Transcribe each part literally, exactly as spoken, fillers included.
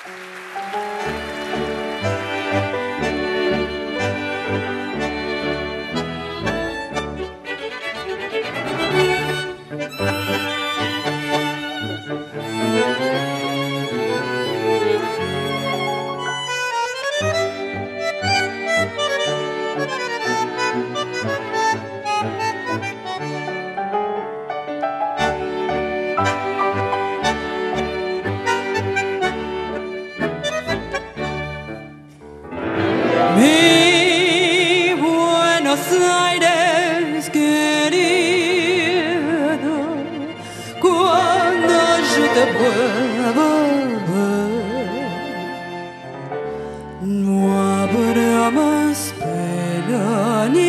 Mi Buenos Aires querido, cuando yo te vuelva a ver, no habrá más pena ni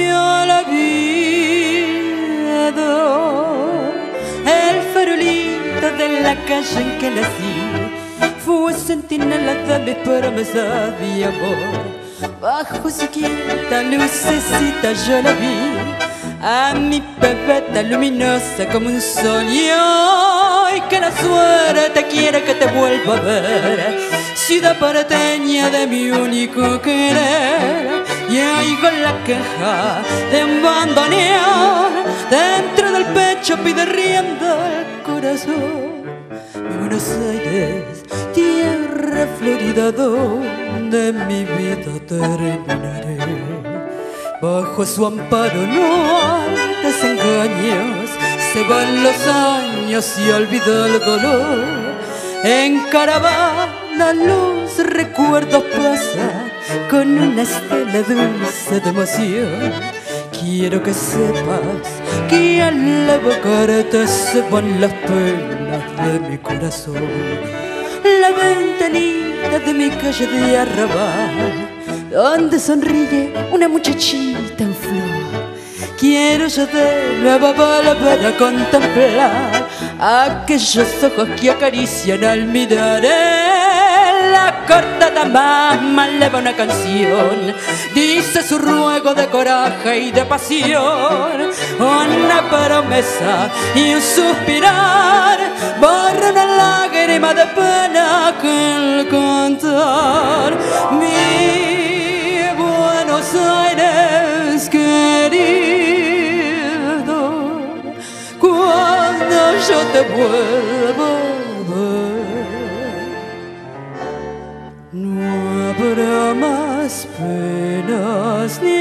olvido. El farolito de la calle en que nací fue centinela de mis promesas de amor. Bajo su quieta lucecita yo la vi, a mi pepeta luminosa como un sol. Y hoy que la suerte quiere que te vuelva a ver, ciudad porteña de mi único querer. Y oigo la queja de un bandoneón, dentro del pecho pide rienda el corazón. Mi Buenos Aires, tierra florida donde mi vida terminaré. Bajo su amparo no hay desengaños, se van los años y olvida el dolor. En caravana los recuerdos pasan con una estela dulce de emoción. Quiero que sepas que al evocarte se van las penas de mi corazón. La ventanita de mi calle de arrabal, donde sonríe una muchachita en flor. Quiero yo de nuevo volver a contemplar aquellos ojos que acarician al mirar. La cortada mamá eleva una canción, dice su ruego de coraje y de pasión. Una promesa y un suspirar borra una lágrima de pena que el cantar. Mi Buenos Aires querido, cuando yo te vuelva a ver, no habrá más penas ni